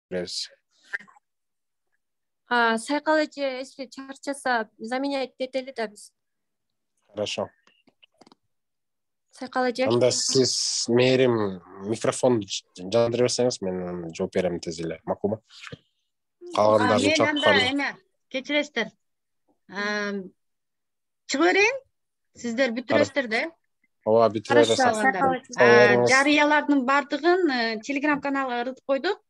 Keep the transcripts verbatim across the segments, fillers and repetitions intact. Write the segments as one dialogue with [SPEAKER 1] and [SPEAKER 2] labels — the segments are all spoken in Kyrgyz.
[SPEAKER 1] беребиз.
[SPEAKER 2] А, Сайкал эже если чарчаса заменять этели да биз.
[SPEAKER 1] Хорошо.
[SPEAKER 2] Сайкал эже.
[SPEAKER 1] Анда сиз мээрим микрофонду жандыра берсеңиз мен жооп берем тез эле. Макулбу? Калгандарын
[SPEAKER 3] Мен анда
[SPEAKER 1] чапкан.
[SPEAKER 3] эме кечиресиздер. Чыгып берейин? Сиздер бүтүрөсүздөр да.
[SPEAKER 1] Ооба, бүтүрө бересиз.
[SPEAKER 3] Жарыялардын бардыгын Telegram каналга ырытып койдук.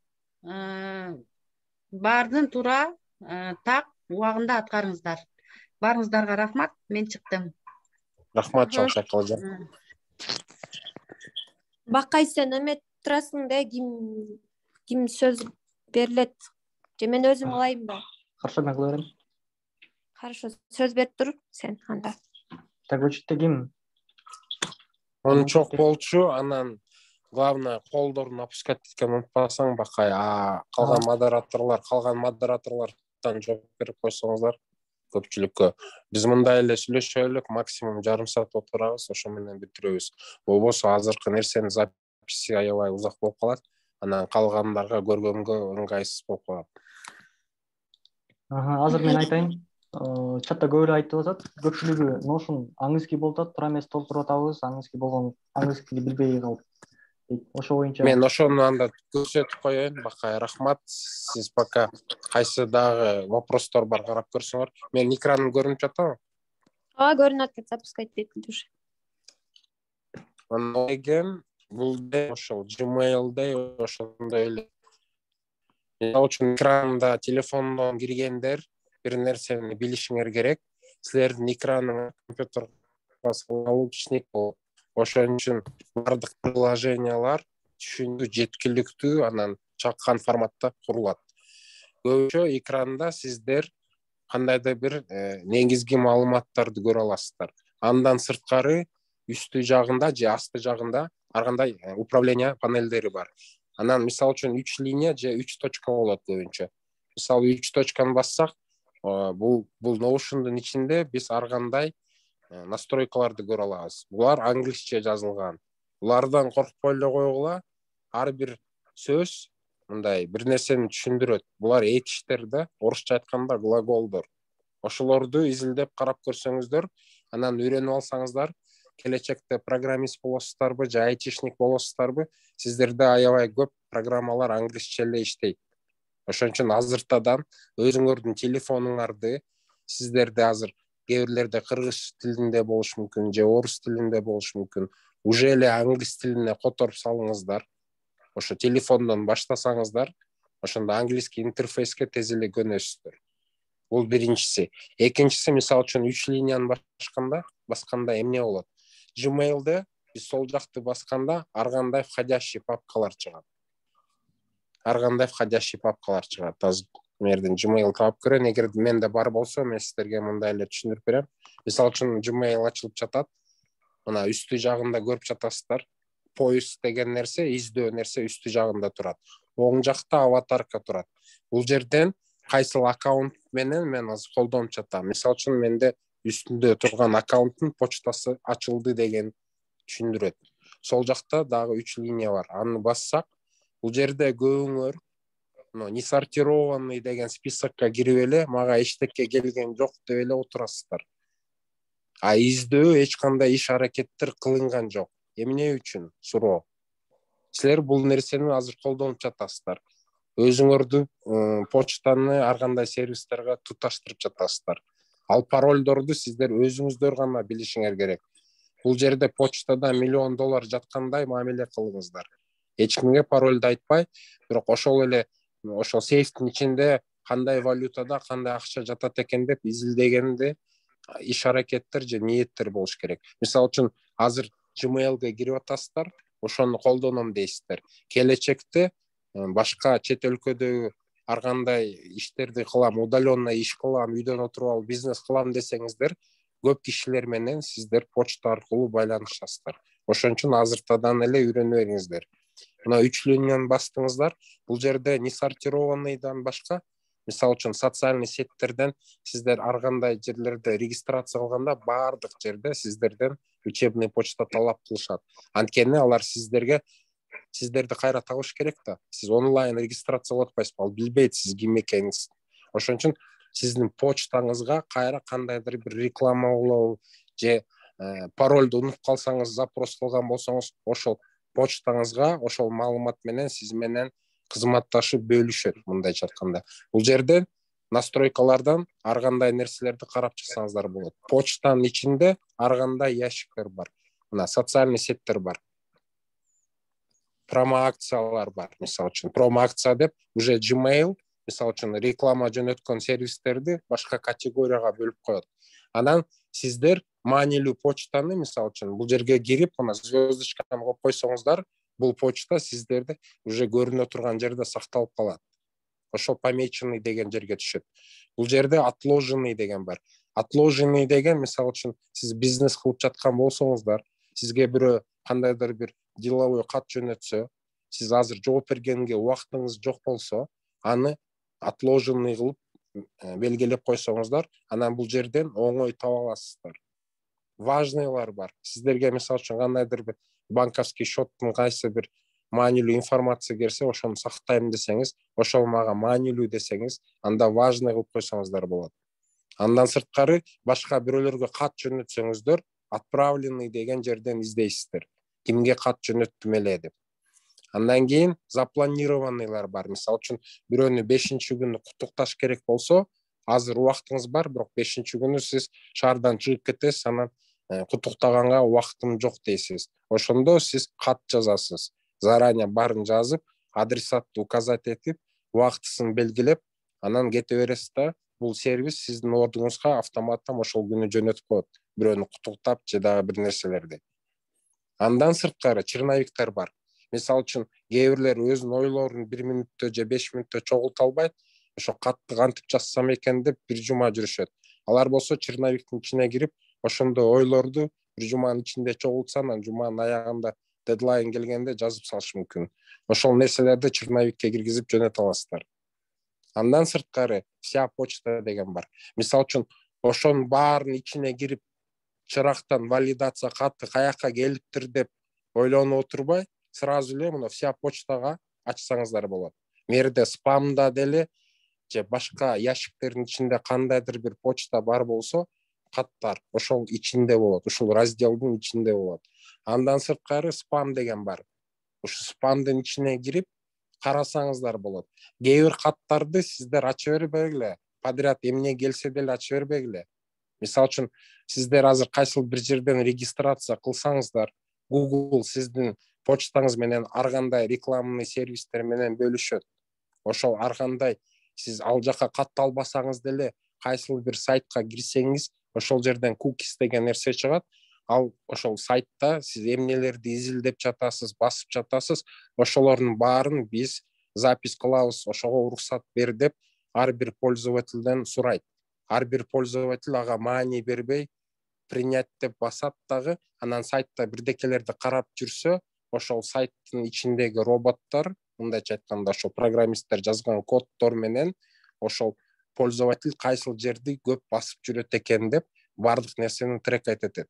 [SPEAKER 3] Бардын туура так убагында аткарыңыздар. Барыңыздарга рахмат. Мен чыктым.
[SPEAKER 1] Рахмат чоң Сайкал эже.
[SPEAKER 2] Бакай сен эме турасың да, ким ким сөз берилет? Же мен өзүм алайынбы?
[SPEAKER 4] Хорошо, мен кыла берем.
[SPEAKER 2] Хорошо, сөз берип тур сен анда.
[SPEAKER 4] Так, вычитте ким?
[SPEAKER 1] Он чок болчу, анан главное колдорун опускать эткенин унутпасаң Бакай, а калган модераторлор, калган модераторлордон жооп берип койсоңуздар көпчүлүккө. Биз мындай эле сүйлөшөлүк, максимум жарым саат отурабыз, ошо менен бүтүрөбүз. Болбосо азыркы нерсенин записи аябай узак болуп калат. Анан калгандарга көргөнгө ыңгайсыз болуп калат.
[SPEAKER 4] Азыр мен айтайын. Чатта көп эле айтып атат. Көпчүлүгү Notion английский болуп атат, тура эмес толтуруп атабыз, английский болгон английскийди билбей калып. Ошо боюнча
[SPEAKER 1] мен ошону анда көрсөтүп коеюн. Бакай, рахмат. Сиз пока кайсы дагы вопростор бар карап көрсөңөр. Менин экраным көрүнүп жатабы?
[SPEAKER 2] Ооба, көрүнүп атат, запускать этилди уже.
[SPEAKER 1] Анан бул да ошол Gmail'де ошондой эле. Мисалы үчүн экранда телефондон киргендер бир нерсени билишиңер керек. Силердин экраныңыз компьютерга научник болуп, ошон үчүн бардык приложениялар түшүндүү, жеткиликтүү, анан чаккан форматта курулат. Көбүнчө экранда сиздер кандайдыр бир негизги маалыматтарды көрө аласыздар. Андан сырткары үстү жагында же асты жагында ар кандай управление панелдери бар. Анан мисалы үчүн үч линия же үч точка болот көбүнчө. Мисалы үч точканы бассак, бул бул Notion'дун ичинде биз ар кандай настройкаларды көрө алабыз. Булар англисче жазылган. Булардан коркпой эле койгула. Ар бир сөз мындай бир нерсени түшүндүрөт. Булар этиштер да, орусча айтканда глаголдор. Ошолорду изилдеп карап көрсөңүздөр, анан үйрөнүп алсаңыздар, келечекте программист болосуздарбы же айтишник болосуздарбы, сиздерде аябай көп программалар англисче эле иштейт. Ошон үчүн азыртадан өзүңөрдүн телефонуңарды, сиздерде азыр кээ бирлерде кыргыз тилинде болуш мүмкүн же орус тилинде болуш мүмкүн, уже эле англис тилине которуп салыңыздар. Ошо телефондон баштасаңыздар, ошондо английский интерфейске тез эле көнөсүздөр. Бул биринчиси. Экинчиси, мисалы үчүн үч линияны башканда, басканда эмне болот? Gmail'де биз сол жакты басканда ар кандай входящий папкалар чыгат. Ар кандай входящий папкалар чыгат. Азыр мерден Gmail таап көрөйүн, эгер менде бар болсо, мен сиздерге мындай эле түшүндүрүп берем. Мисалы үчүн Gmail ачылып жатат. Мына үстү жагында көрүп жатасыздар. Поиск деген нерсе, издөө нерсе үстү жагында турат. Оң жакта аватарка турат. Бул жерден кайсыл аккаунт менен мен азыр колдонуп жатам. Мисалы үчүн менде үстүндө турган аккаунттун почтасы ачылды деген түшүндүрөт. Сол жакта дагы үч линия бар. Аны бассак, бул жерде көбүңөр несортированный деген списокко кирип эле, мага эчтеке келген жок деп эле отурасыздар. А издөө эч кандай иш аракеттер кылынган жок. Эмне үчүн? Суроо. Силер бул нерсени азыр колдонуп жатасыздар. Өзүңөрдү почтаны ар кандай сервистерге туташтырып жатасыздар. Ал паролдорду сиздер өзүңүздөр гана билишиңер керек. Бул жерде почтада миллион доллар жаткандай мамиле кылыңыздар. Эч кимге паролду айтпай, бирок ошол эле ошол сейфтин ичинде кандай валютада кандай акча жатат экен деп изилдегенде иш аракеттер же ниеттер болуш керек. Мисалы үчүн азыр Gmail'ге кирип атасыздар, ошону колдоном дейсиздер. Келечекте башка чет өлкөдөгү ар кандай иштерди кылам, удаленно иш кылам, үйдөн отуруп алып бизнес кылам десеңиздер, көп кишилер менен сиздер почта аркылуу байланышасыздар. Ошон үчүн азыртадан эле үйрөнүп бериңиздер. Мына үч линияны бастыңыздар. Бул жерде несортированныйдан башка, мисалы үчүн социальный сеттерден сиздер ар кандай жерлерде регистрация кылганда баардык жерде сиздерден учебный почта талап кылышат. Анткени алар сиздерге сиздерди кайра табыш керек да. Сиз онлайн регистрациялап атпайсыз, ал билбейт сиз ким экениңизди. Ошон үчүн сиздин почтаңызга кайра кандайдыр бир реклама болобу же паролду унутуп калсаңыз, запрос кылган болсоңуз, ошол почтаңызга ошол маалымат менен сиз менен кызматташып бөлүшөт. Мындайча айтканда, бул жерде настройкалардан ар кандай нерселерди карап чыксаңыздар болот. Почтанын ичинде ар кандай ящиктер бар. Мына социальный сеттер бар. Промо-акциялар бар. Мисалы үчүн, промо-акция деп уже Gmail, мисалы үчүн, реклама жөнөткөн сервистерди башка категорияга бөлүп коет. Анан сиздер маанилүү почтаны, мисалы үчүн, бул жерге кирип, мына звездочканы коюп койсоңуздар, бул почта сиздерде уже көрүнө турган жерде сакталып калат. Ошол помеченный деген жерге түшөт. Бул жерде отложенный деген бар. Отложенный деген, мисалы үчүн, сиз бизнес кылып жаткан болсоңуздар, сизге бирөө кандайдыр бир деловой кат жөнөтсө, сиз азыр жооп бергенге убактыңыз жок болсо, аны отложенный кылып белгилеп койсоңуздар, анан бул жерден оңой таба аласыздар. Важныйлар бар. Сиздерге, мисалы үчүн, кандайдыр бир банковский счеттун кайсы бир маанилүү информация келсе, ошону сактайм десеңиз, ошол мага маанилүү десеңиз, анда важный кылып койсоңуздар болот. Андан сырткары башка бирөөлөргө кат жөнөтсөңүздөр, отправленный деген жерден издейсиздер. Кимге кат жөнөттүм эле деп. Андан кийин запланированныйлар бар. Мисалы үчүн, бирөөнү бешинчи күнү куттукташ керек болсо, азыр убактыңыз бар, бирок бешинчи күнү сиз шаардан чыгып кетесиз, анан куттуктаганга убактым жок дейсиз. Ошондо сиз кат жазасыз. Заранее барын жазып, адресатты указать этип, убактысын белгилеп, анан кете бересиз да, бул сервис сиздин ордуңузга автоматтан ошол күнү жөнөтүп коет. Бирөөнү куттуктап же дагы бир нерселерди. Андан сырткары черновиктер бар. Мисалы үчүн, кээ бирлер өзүнүн ойлорун бир мүнөттө же беш мүнөттө чогулта албайт. Ошо катты кантип жазсам экен деп бир жума жүрүшөт. Алар болсо черновиктин ичине кирип, ошондой ойлорду бир жуманын ичинде чогултса, анан жуманын аягында дедлайн келгенде жазып салыш мүмкүн. Ошол нерселерди черновикке киргизип жөнөтө аласыздар. Андан сырткары вся почта деген бар. Мисалы үчүн, ошонун баарынын ичине кирип, чырактан валидация каты каяка келиптир деп ойлонуп отурбай, сразу эле мына вся почтага ачсаңыздар болот. Мерде спамда деле же башка ящиктердин ичинде кандайдыр бир почта бар болсо, каттар ошол ичинде болот, ушул разделдин ичинде болот. Андан сырткары спам деген бар. Ушу спамдын ичине кирип карасаңыздар болот. Кээ бир каттарды сиздер ача бербегиле, подряд эмне келсе деле ача бербегиле. Мисалы үчүн, сиздер азыр кайсыл бир жерден регистрация кылсаңыздар, Google сиздин почтаңыз менен ар кандай рекламный сервистер менен бөлүшөт. Ошол ар кандай сиз ал жака кат албасаңыз деле, кайсыл бир сайтка кирсеңиз, ошол жерден cookies деген нерсе чыгат. Ал ошол сайтта сиз эмнелерди изилдеп жатасыз, басып жатасыз, ошолордун баарын биз запись кылабыз, ошого уруксат бер деп ар бир пользовательден сурайт. Ар бир пользователь ага маани бербей, принять деп басат дагы, анан сайтта бирдекелерди карап жүрсө, ошол сайттын ичиндеги роботтор, мындайча айтканда, ошол программисттер жазган коддор менен ошол пользователь кайсыл жерди көп басып жүрөт экен деп бардык нерсени трекать этет.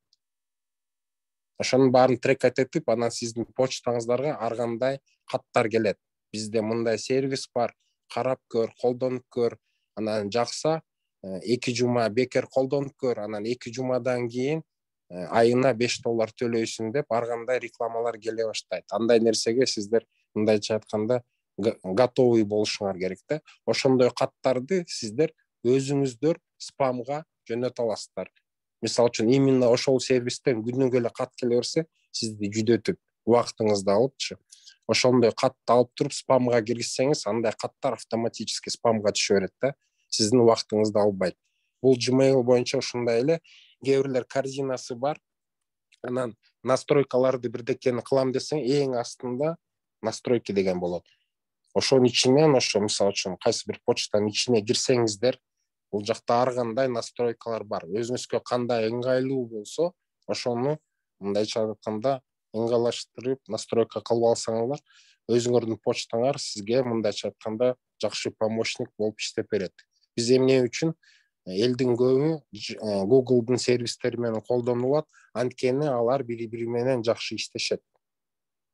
[SPEAKER 1] Ошонун баарын трекать этип, анан сиздин почтаңыздарга ар кандай каттар келет. Бизде мындай сервис бар, карап көр, колдонуп көр, анан жакса эки жума бекер колдонуп көр, анан эки жумадан кийин айына беш доллар төлөйсүң деп ар кандай рекламалар келе баштайт. Андай нерсеге сиздер мындайча айтканда готовый болушуңар керек да. Ошондой каттарды сиздер өзүңүздөр спамга жөнөтө аласыздар. Мисалы үчүн, именно ошол сервистен күнүгө эле кат келе берсе, сизди жүдөтүп, убактыңызды алыпчы. Ошондой катты алып туруп спамга киргизсеңиз, андай каттар автоматически спамга түшө берет да. Сиздин убактыңызды албайт. Бул Gmail боюнча ушундай эле. Кээ бирлер корзинасы бар. Анан настройкаларды бирдекени кылам десең, эң астында настройки деген болот. Ошонун ичинен, ошо мисалы үчүн кайсы бир почтанын ичине кирсеңиздер, бул жакта ар кандай настройкалар бар. Өзүңүзгө кандай ыңгайлуу болсо, ошону мындайча айтканда ыңгайлаштырып настройка кылып алсаңыздар, өзүңөрдүн почтаңар сизге мындайча айтканда жакшы помощник болуп иштеп берет. Биз эмне үчүн элдин көбү Google'дун сервистери менен колдонулат, анткени алар бири-бири менен жакшы иштешет.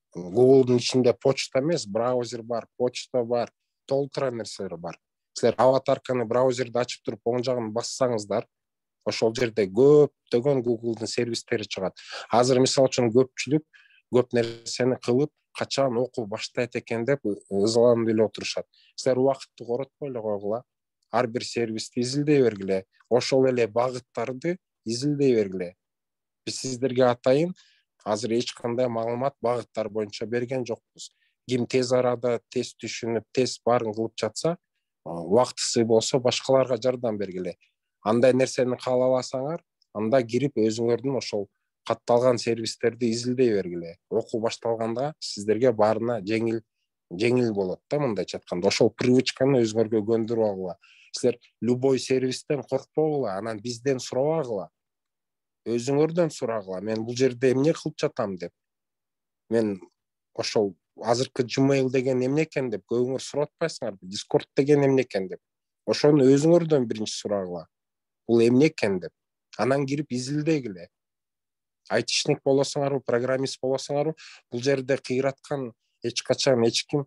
[SPEAKER 1] Google'дун ичинде почта эмес, браузер бар, почта бар, толтура нерселер бар. Силер аватарканы браузерди ачып туруп оң жагын бассаңыздар, ошол жерде көптөгөн Google'дун сервистери чыгат. Азыр мисалы үчүн көпчүлүк көп нерсени кылып, качан окуу баштайт экен деп ызаланып эле отурушат. Силер убакытты коротпой эле койгула. Ар бир сервисти изилдей бергиле. Ошол эле багыттарды изилдей бергиле. Биз сиздерге атайын азыр эч кандай маалымат багыттар боюнча берген жокпуз. Ким тез арада тез түшүнүп, тез баарын кылып жатса, убактысы болсо башкаларга жардам бергиле. Андай нерсени каалабасаңар, анда кирип өзүңөрдүн ошол катталган сервистерди изилдей бергиле. Окуу башталганда сиздерге баарына жеңил жеңил болот да, мындайча айтканда. Ошол привычканы өзүңөргө көндүрүп алгыла. Силер любой сервистен коркпогула, анан бизден сурабагыла. Өзүңөрдөн сурагыла. Мен бул жерде эмне кылып жатам деп. Мен ошол азыркы Gmail деген эмне экен деп көбүңөр сурап атпайсыңарбы? Discord деген эмне экен деп. Ошону өзүңөрдөн биринчи сурагыла. Бул эмне экен деп. Анан кирип изилдегиле. Айтишник болосуңарбы, программист болосуңарбы, бул жерде кыйраткан эч качан эч ким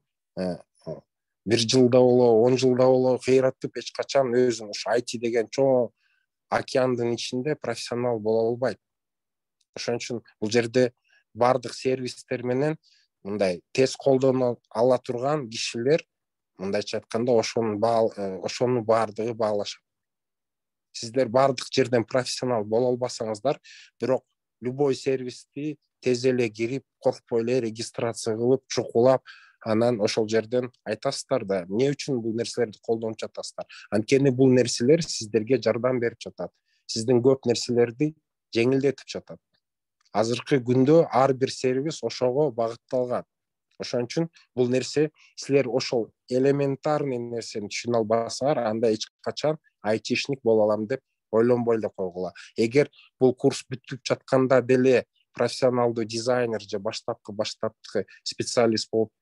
[SPEAKER 1] бир жылда боло, он жылда боло кыйратып эч качан өзүн ушу ай ти деген чоң океандын ичинде профессионал боло албайт. Ошон үчүн бул жерде бардык сервистер менен мындай тез колдоно ала турган кишилер, мындайча айтканда, ошону ошону бардыгы баалашат. Сиздер бардык жерден профессионал боло албасаңыздар, бирок любой сервисти тез эле кирип, коркпой эле регистрация кылып, чукулап, анан ошол жерден айтасыздар да, эмне үчүн бул нерселерди колдонуп жатасыздар. Анткени бул нерселер сиздерге жардам берип жатат. Сиздин көп нерселерди жеңилдетип жатат. Азыркы күндө ар бир сервис ошого багытталган. Ошон үчүн бул нерсе силер ошол элементарный нерсени түшүнө албасаңар, анда эч качан айтишник боло алам деп ойлонбой эле койгула. Эгер бул курс бүтүп жатканда деле профессионалдуу дизайнер же баштапкы баштапкы специалист болуп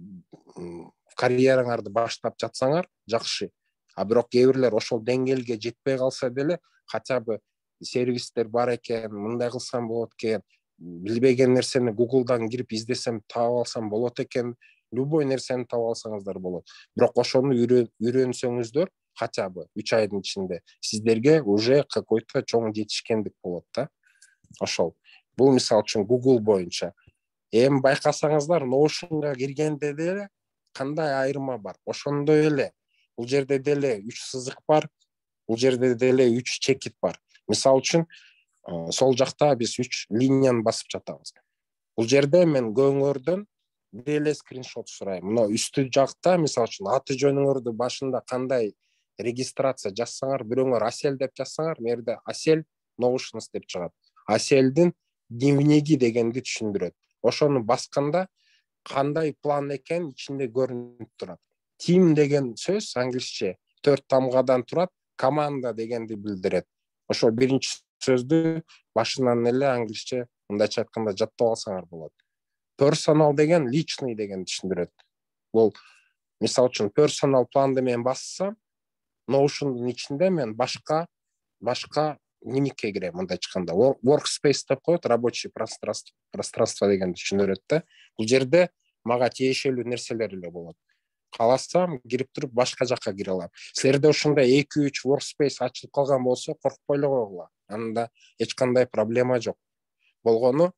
[SPEAKER 1] карьераңарды баштап жатсаңар, жакшы. А бирок кээ бирлер ошол деңгээлге жетпей калса деле, хотя бы сервистер бар экен, мындай кылсам болот экен, билбеген нерсени Google'дан кирип издесем таап алсам болот экен, любой нерсени таап алсаңыздар болот. Бирок ошону үйрөнсөңүздөр, хотя бы үч айдын ичинде сиздерге уже какой-то чоң жетишкендик болот да. Ошол. Бул мисалы үчүн Google боюнча. Эми байкасаңыздар, Notion'га киргенде деле кандай айырма бар? Ошондой эле. Бул жерде деле үч сызык бар, бул жерде деле үч чекит бар. Мисалы үчүн, сол жакта биз үч линияны басып жатабыз. Бул жерде мен көңөрдөн бир эле скриншот сурайм. Мына үстү жакта, мисалы үчүн, аты жөнүңөрдү башында кандай регистрация жазсаңар, бирөөңөр Асель деп жазсаңар, мерде Асель Notions деп чыгат. Аселдин дневниги дегенди түшүндүрөт. Ошону басканда кандай план экен ичинде көрүнүп турат. Team деген сөз англисче төрт тамгадан турат, команда дегенди билдирет. Ошо биринчи сөздү башынан эле англисче мындайча айтканда жаттап алсаңар болот. Personal деген личный дегенди түшүндүрөт. Бул мисалы үчүн personal планды мен бассам, Notion'дун ичинде мен башка башка дневникке кирем, мындайча айтканда. Workspace деп коет, рабочий пространство, пространство дегенди түшүндүрөт да. Бул жерде мага тиешелүү нерселер эле болот. Кааласам, кирип туруп башка жакка кире алам. Силерде ошондой эки үч workspace ачылып калган болсо, коркпой эле койгула. Анда эч кандай проблема жок. Болгону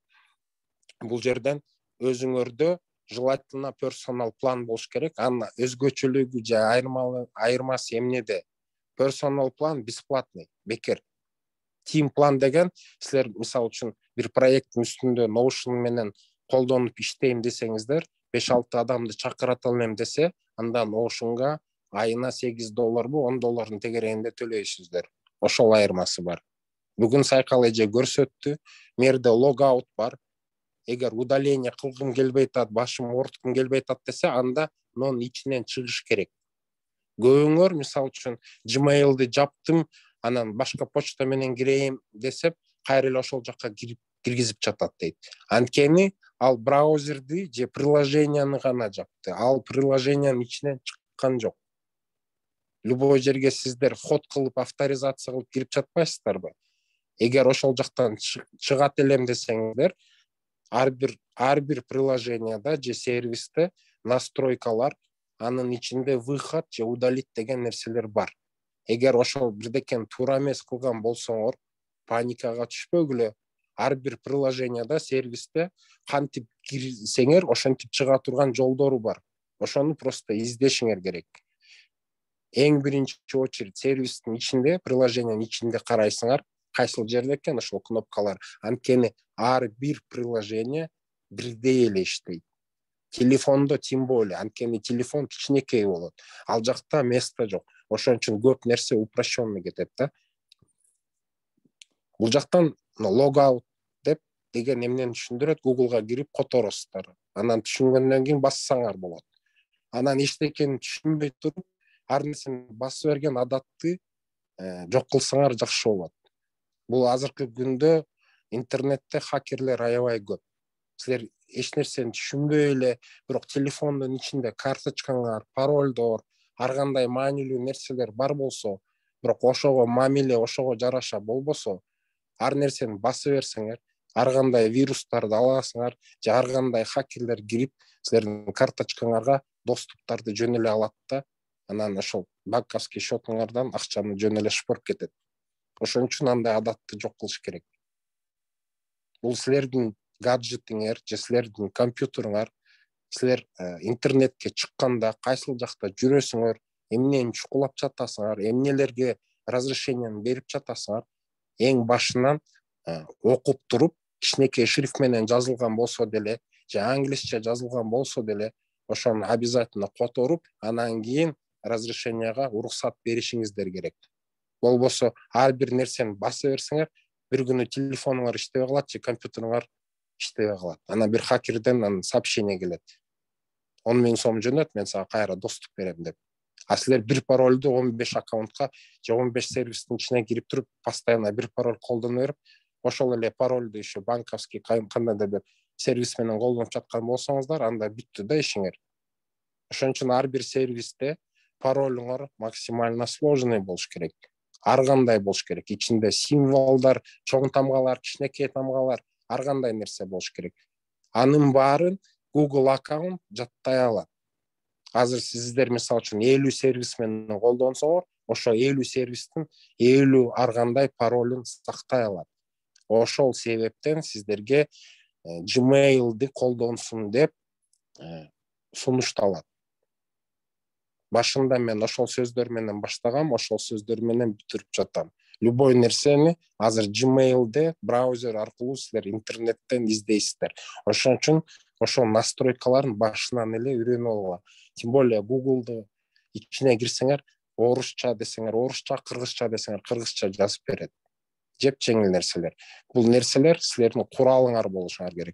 [SPEAKER 1] бул жерден өзүңөрдө желательно personal план болуш керек. Анын өзгөчөлүгү же айырмасы эмнеде? Personal план бесплатный, бекер. Team план деген, силер мисалы үчүн бир проекттин үстүндө Notion менен колдонуп иштейм десеңиздер, беш алты адамды чакырат алам десе, анда Notion'га айына сегиз долларбы, он доллардын тегерегинде төлөйсүздөр. Ошол айырмасы бар. Бүгүн Сайкал эже көрсөттү, мерде логаут бар. Эгер удаление кылгым келбей атат, башым ооруткум келбей атат десе, анда нонун ичинен чыгыш керек. Көбүңөр мисалы үчүн Gmail'ди жаптым, анан башка почта менен кирейим десеп, кайра эле ошол жакка киргизип жатат дейт. Анткени ал браузерди же приложенияны гана жапты. Ал приложениянын ичинен чыккан жок. Любой жерге сиздер ход кылып, авторизация кылып кирип жатпайсыздарбы? Эгер ошол жактан чыгат элем десеңиздер, ар бир ар бир приложенияда же сервисте настройкалар, анын ичинде выход же удалить деген нерселер бар. Эгер ошол бирдекени туура эмес кылган болсоңор, паникага түшпөгүлө. Ар бир приложенияда, сервисте кантип кирсеңер, ошентип чыга турган жолдору бар. Ошону просто издешиңер керек. Эң биринчи очередь сервистин ичинде, приложениянын ичинде карайсыңар, кайсыл жерде экен ошол кнопкалар. Анткени ар бир приложение бирдей эле иштейт. Телефондо тем более, анткени телефон кичинекей болот. Ал жакта место жок. Ошон үчүн көп нерсе упрощенный кетет да. Бул жактан логаут деп деген эмнени түшүндүрөт, Google'га кирип которосуздар. Анан түшүнгөндөн кийин бассаңар болот. Анан эчтекени түшүнбөй туруп, ар нерсени басып берген адатты жок кылсаңар жакшы болот. Бул азыркы күндө интернетте хакерлер аябай көп. Силер эч нерсени түшүнбөй эле, бирок телефондун ичинде карточкаңар, паролдор, ар кандай маанилүү нерселер бар болсо, бирок ошого мамиле, ошого жараша болбосо, ар нерсени басып берсеңер, ар кандай вирустарды аласыңар, же ар кандай хакерлер кирип, силердин карточкаңарга доступтарды жөн эле алат да, анан ошол банковский счетуңардан акчаны жөн эле шпорт кетет. Ошон үчүн андай адатты жок кылыш керек. Бул силердин гаджетиңер же силердин компьютериңар, силер интернетке чыкканда кайсыл жакта жүрөсүңөр, эмнени чукулап жатасыңар, эмнелерге разрешениени берип жатасыңар, эң башынан окуп туруп, кичинекей шрифт менен жазылган болсо деле, же англисче жазылган болсо деле, ошону обязательно которуп, анан кийин разрешенияга уруксат беришиңиздер керек. Болбосо ар бир нерсени басып берсеңер, бир күнү телефонуңар иштебей калат же компьютеруңар иштебей калат. Анан бир хакерден анан сообщение келет. он миң сом жөнөт, мен сага кайра доступ берем деп. А силер бир паролду он беш аккаунтка же он беш сервистин ичине кирип туруп, постоянно бир пароль колдоно берип, ошол эле паролду еще банковский кандайдыр бир сервис менен колдонуп жаткан болсоңуздар, анда бүттү да ишиңер. Ошон үчүн ар бир сервисте паролуңар максимально сложный болуш керек. Ар кандай болуш керек. Ичинде символдар, чоң тамгалар, кичинекей тамгалар, ар кандай нерсе болуш керек. Анын баарын Google аккаунт жаттай алат. Азыр сиздер мисалы үчүн элүү сервис менен колдонсоңор, ошо элүү сервистин элүү ар кандай паролун сактай алат. Ошол себептен сиздерге Gmail'ди колдонсун деп сунушталат. Башында мен ошол сөздөр менен баштагам, ошол сөздөр менен бүтүрүп жатам. Любой нерсени азыр Gmail'де браузер аркылуу силер интернеттен издейсиздер. Ошон үчүн ошол настройкаларын башынан эле үйрөнүп алгыла. Тем более Google'ды ичине кирсеңер, орусча десеңер, орусча, кыргызча десеңер, кыргызча жазып берет. Жеп жеңил нерселер. Бул нерселер силердин куралыңар болушуңар керек.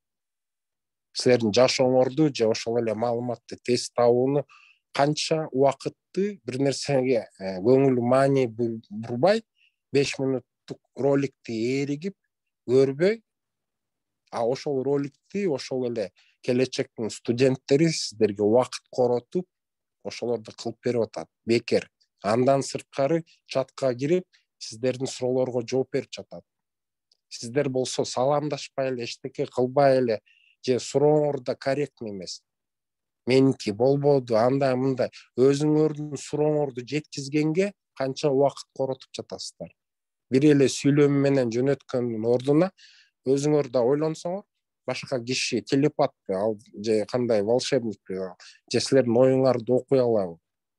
[SPEAKER 1] Силердин жашооңорду же ошол эле маалыматты тез табууну канча убакытты бир нерсеге көңүл маани бурбай, беш мүнөттүк роликти ээригип көрбөй, а ошол роликти ошол эле келечектин студенттери сиздерге убакыт коротуп, ошолорду кылып берип атат. Бекер. Андан сырткары чатка кирип, сиздердин суроолорго жооп берип жатат. Сиздер болсо саламдашпай эле, эчтеке кылбай эле, же сурооңор да корректный эмес. Меники болбоду, андай мындай. Өзүңөрдүн сурооңорду жеткизгенге канча убакыт коротуп жатасыздар. Бир эле сүйлөм менен жөнөткөндүн ордуна өзүңөр да ойлонсоңор, башка киши телепат ал же кандай волшебник же силердин оюңарды окуй алабы?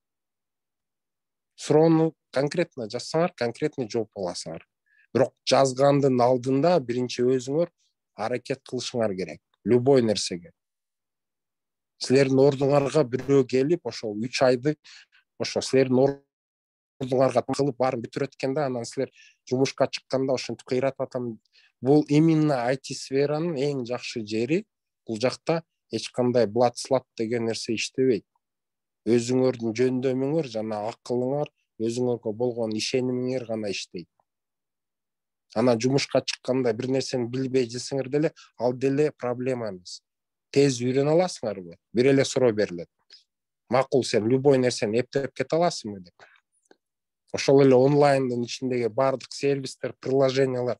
[SPEAKER 1] Суроону конкретно жазсаңар, конкретно жооп аласыңар. Бирок жазгандын алдында биринчи өзүңөр аракет кылышыңар керек. Любой нерсеге. Силердин ордуңарга бирөө келип, ошол үч айды ошо силердин ордуңарга кылып баарын бүтүрөт экен да, анан силер жумушка чыкканда ошентип кыйратып атам. Бул именно ай ти сферанын эң жакшы жери. Бул жакта эч кандай блат-слат деген нерсе иштебейт. Өзүңөрдүн жөндөмүңөр жана акылыңар, өзүңөргө болгон ишенимиңер гана иштейт. Анан жумушка чыкканда бир нерсени билбей жесеңер деле, ал деле проблема эмес. Тез үйрөнө аласыңарбы? Бир эле суроо берилет. Макул, сен любой нерсени эптеп кете аласыңбы деп. Ошол эле онлайндын ичиндеги бардык сервистер, приложениялар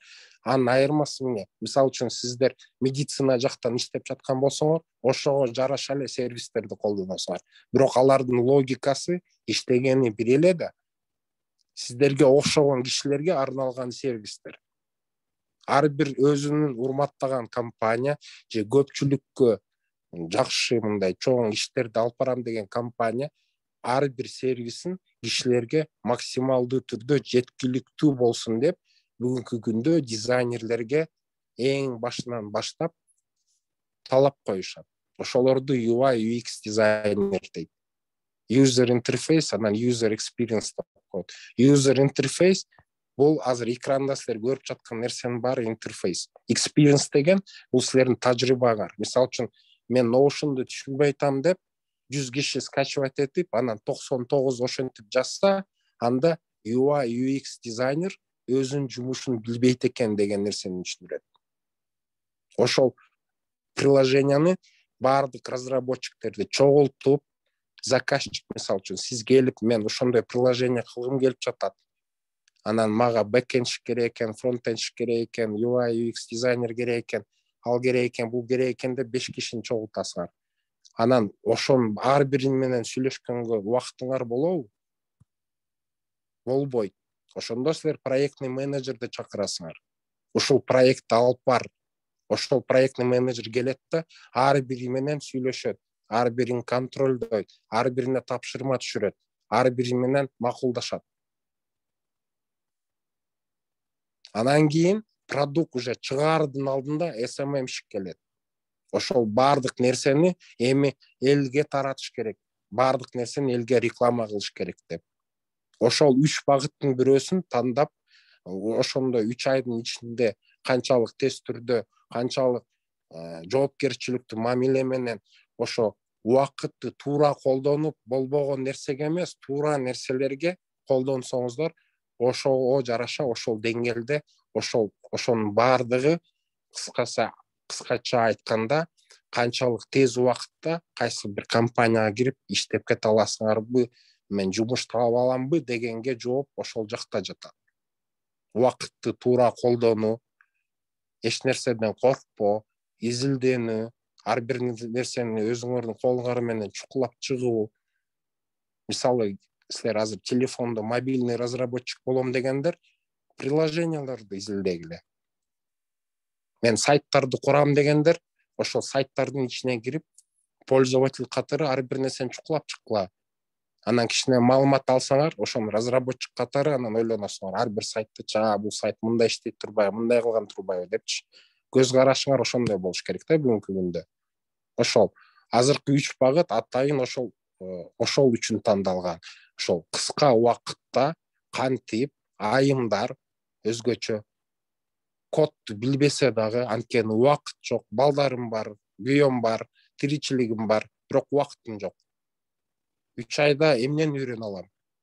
[SPEAKER 1] Анын айырмасы эмне? Мисалы үчүн сиздер медицина жактан иштеп жаткан болсоңор, ошого жараша эле сервистерди колдоносуңар. Бирок алардын логикасы иштегени бир эле да. Сиздерге окшогон кишилерге арналган сервистер. Ар бир өзүнүн урматтаган компания же көпчүлүккө жакшы мындай чоң иштерди алып барам деген компания ар бир сервисин кишилерге максималдуу түрдө жеткиликтүү болсун деп бүгүнкү күндө дизайнерлерге эң башынан баштап талап коюшат. Ошолорду ю ай ю экс дизайнер дейт. User interface, анан user experience деп коет. User interface бул азыр экранда силер көрүп жаткан нерсенин баары интерфейс. Experience деген бул силердин тажрыйбаңар. Мисалы үчүн мен Notion'ду түшүнбөй атам деп жүз киши скачивать этип, анан токсон тогуз ошентип жазса, анда ю ай ю экс дизайнер өзүнүн жумушун билбейт экен деген нерсени түшүндүрөт. Ошол приложенияны баардык разработчиктерди чогултуп, заказчик мисалы үчүн сиз келип, мен ошондой приложение кылгым келип жатат. Анан мага бэкэндчик керек экен, фронтендчик керек экен, ю ай ю экс дизайнер керек экен, ал керек экен, бул керек экен деп беш кишини чогултасыңар. Анан ошонун ар бири менен сүйлөшкөнгө убактыңар болобу? Болбойт. Ошондо силер проектный менеджерди чакырасыңар. Ушул проектти алып бар. Ошол проектный менеджер келет да ар бири менен сүйлөшөт, ар бирин контролдойт, ар бирине тапшырма түшүрөт, ар бири менен макулдашат. Анан кийин продукт уже чыгаардын алдында эс эм эм-шик келет. Ошол баардык нерсени эми элге таратыш керек. Баардык нерсени элге реклама кылыш керек деп. Ошол үч багыттын бирөөсүн тандап, ошондой үч айдын ичинде канчалык тез түрдө, канчалык жоопкерчиликтүү мамиле менен ошо убакытты туура колдонуп, болбогон нерсеге эмес, туура нерселерге колдонсоңуздар, ошого жараша ошол деңгээлде, ошол ошонун баардыгы кыскасы кыскача айтканда канчалык тез убакытта кайсы бир компанияга кирип иштеп кете аласыңарбы, мен жумуш таап аламбы дегенге жооп ошол жакта жатат. Убакытты туура колдонуу, эч нерседен коркпоо, изилденүү, ар бир нерсени өзүңөрдүн колуңар менен чукулап чыгуу. Мисалы, силер азыр телефондо мобильный разработчик болом дегендер, приложенияларды изилдегиле. Мен сайттарды курам дегендер, ошол сайттардын ичине кирип, пользователь катары ар бир нерсени чукулап чыккыла. Анан кичине маалымат алсаңар, ошону разработчик катары анан ойлоносуңар, ар бир сайтты чаа, бул сайт мындай иштей турбайбы, мындай кылган турбайбы депчи. Көз карашыңар ошондой болуш керек да бүгүнкү күндө. Ошол азыркы үч багыт атайын ошол ошол үчүн тандалган. Ошол кыска убакытта кантип айымдар өзгөчө кодду билбесе дагы, анткени убакыт жок, балдарым бар, күйөөм бар, тиричилигим бар, бирок убакытым жок. үч айда эмнени үйрөнө алам?